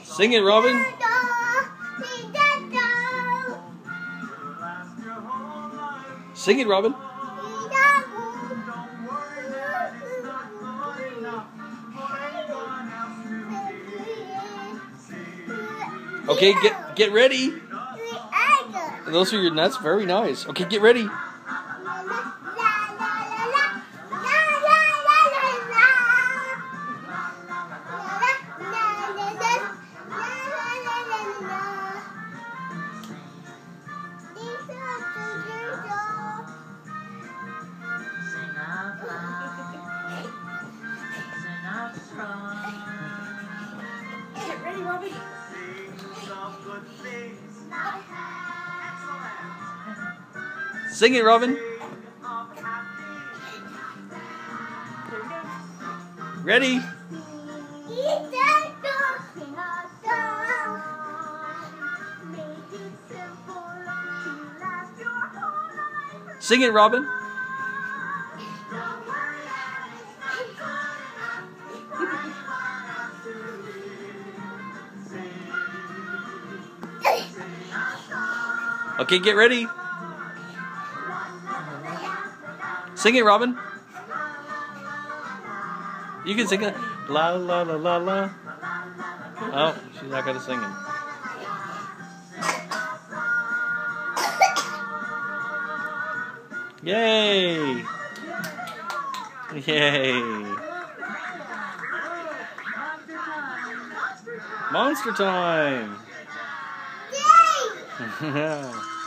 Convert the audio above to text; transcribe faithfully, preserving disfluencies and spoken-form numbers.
Sing it, Robin. Sing it, Robin. Okay, get get ready. Those are your nuts. Very nice. Okay, get ready. Get ready, Robbie. Sing it, Robin. Ready? Sing it, Robin. Okay, get ready. Sing it, Robin. You can sing it. La la la la la. Oh, she's not gonna sing it. Yay! Yay! Monster time! Yay!